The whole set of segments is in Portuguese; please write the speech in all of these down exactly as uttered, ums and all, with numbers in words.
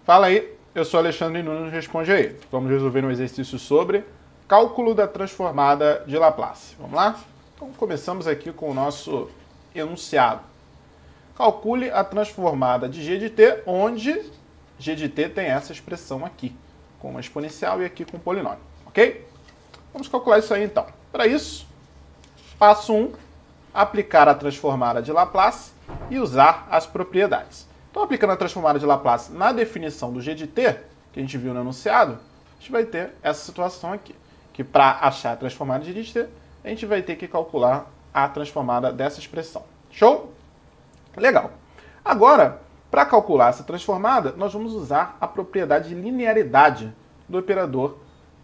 Fala aí, eu sou Alexandre Nunes, responde aí. Vamos resolver um exercício sobre cálculo da transformada de Laplace. Vamos lá? Então começamos aqui com o nosso enunciado. Calcule a transformada de g de t, onde g de t tem essa expressão aqui, com uma exponencial e aqui com um polinômio, ok? Vamos calcular isso aí então. Para isso, passo um, aplicar a transformada de Laplace e usar as propriedades. Então, aplicando a transformada de Laplace na definição do g de t, que a gente viu no enunciado, a gente vai ter essa situação aqui, que para achar a transformada de g de t, a gente vai ter que calcular a transformada dessa expressão. Show? Legal. Agora, para calcular essa transformada, nós vamos usar a propriedade de linearidade do operador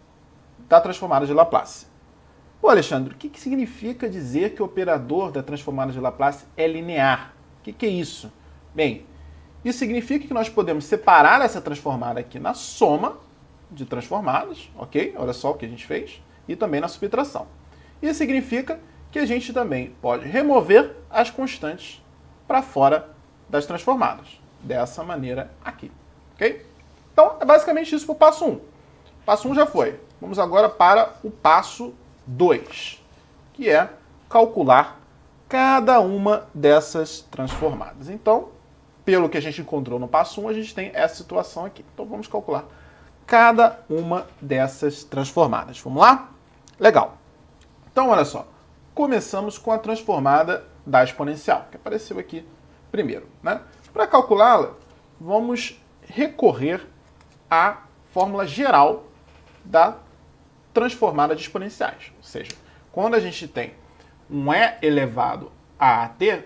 da transformada de Laplace. Pô, Alexandre, o que, que significa dizer que o operador da transformada de Laplace é linear? O que, que é isso? Bem, isso significa que nós podemos separar essa transformada aqui na soma de transformadas, ok? Olha só o que a gente fez, e também na subtração. Isso significa que a gente também pode remover as constantes para fora das transformadas, dessa maneira aqui, ok? Então, é basicamente isso para o passo um. Passo um já foi. Vamos agora para o passo dois, que é calcular cada uma dessas transformadas. Então, pelo que a gente encontrou no passo um, a gente tem essa situação aqui. Então, vamos calcular cada uma dessas transformadas. Vamos lá? Legal. Então, olha só. Começamos com a transformada da exponencial, que apareceu aqui primeiro, né? Para calculá-la, vamos recorrer à fórmula geral da transformada de exponenciais. Ou seja, quando a gente tem um e elevado a at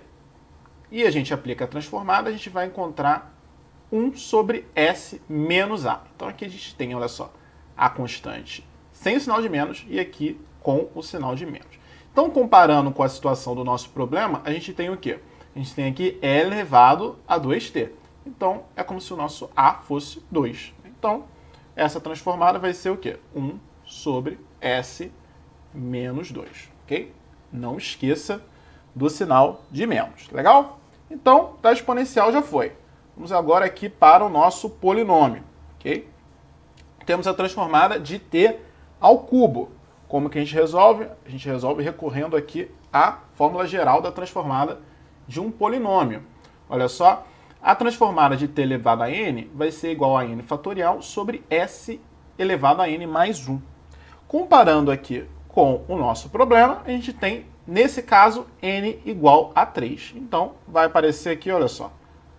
e a gente aplica a transformada, a gente vai encontrar um sobre s menos a. Então aqui a gente tem, olha só, a constante sem o sinal de menos e aqui com o sinal de menos. Então, comparando com a situação do nosso problema, a gente tem o quê? A gente tem aqui e elevado a dois t. Então, é como se o nosso a fosse dois. Então, essa transformada vai ser o quê? um sobre s menos dois, ok? Não esqueça do sinal de menos, legal? Então, da exponencial já foi. Vamos agora aqui para o nosso polinômio, ok? Temos a transformada de t ao cubo. Como que a gente resolve? A gente resolve recorrendo aqui à fórmula geral da transformada de um polinômio. Olha só, a transformada de t elevado a n vai ser igual a n fatorial sobre s elevado a n mais um. Comparando aqui com o nosso problema, a gente tem, nesse caso, n igual a três. Então, vai aparecer aqui, olha só,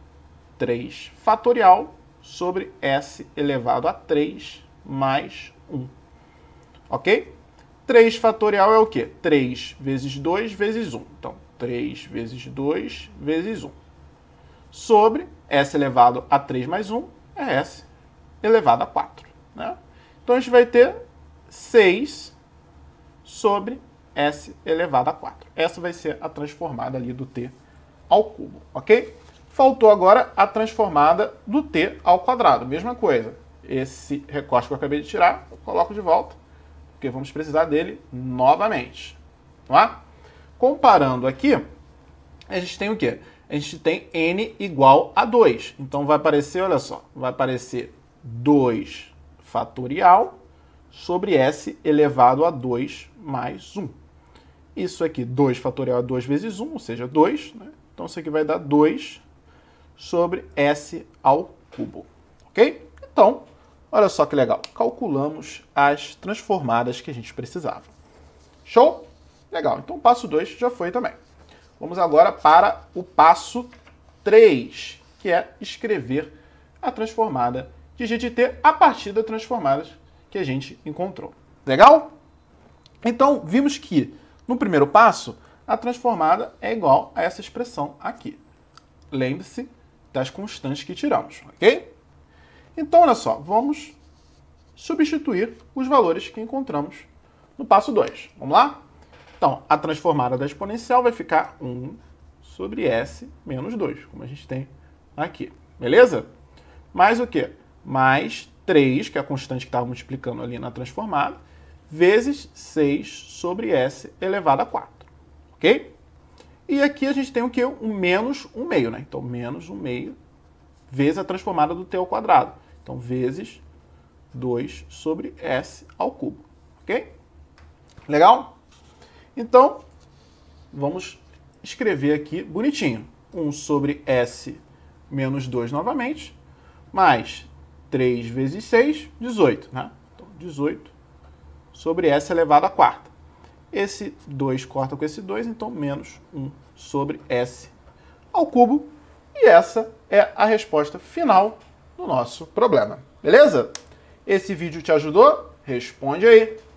três fatorial sobre s elevado a três mais um. Ok? três fatorial é o quê? três vezes dois vezes um. Então, três vezes dois vezes um. Sobre s elevado a três mais um é s elevado a quatro. Né? Então, a gente vai ter seis sobre s elevado a quatro. Essa vai ser a transformada ali do t ao cubo, ok? Faltou agora a transformada do t ao quadrado. Mesma coisa. Esse recorte que eu acabei de tirar, eu coloco de volta, porque vamos precisar dele novamente. Tá? Comparando aqui, a gente tem o quê? A gente tem n igual a dois. Então, vai aparecer, olha só, vai aparecer dois fatorial sobre s elevado a dois mais um. Isso aqui, dois fatorial a dois vezes um, ou seja, dois. Né? Então, isso aqui vai dar dois sobre s ao cubo. Ok? Então, olha só que legal. Calculamos as transformadas que a gente precisava. Show? Legal. Então, o passo dois já foi também. Vamos agora para o passo três, que é escrever a transformada de g de t a partir das transformadas que a gente encontrou. Legal? Então, vimos que, no primeiro passo, a transformada é igual a essa expressão aqui. Lembre-se das constantes que tiramos, ok? Então, olha só, vamos substituir os valores que encontramos no passo dois. Vamos lá? Então, a transformada da exponencial vai ficar um sobre s menos dois, como a gente tem aqui. Beleza? Mais o quê? Mais três, que é a constante que estava multiplicando ali na transformada, vezes seis sobre s elevado a quatro. Ok? E aqui a gente tem o quê? Um menos um meio, né? Então, menos um meio vezes a transformada do t ao quadrado, Então, vezes dois sobre S ao cubo, ok? Legal? Então, vamos escrever aqui bonitinho. um sobre S menos dois novamente, mais três vezes seis, dezoito, né? Então, dezoito sobre S elevado à quarta. Esse dois corta com esse dois, então menos um sobre S ao cubo. E essa é a resposta final do nosso problema. Beleza? Esse vídeo te ajudou? Responde aí.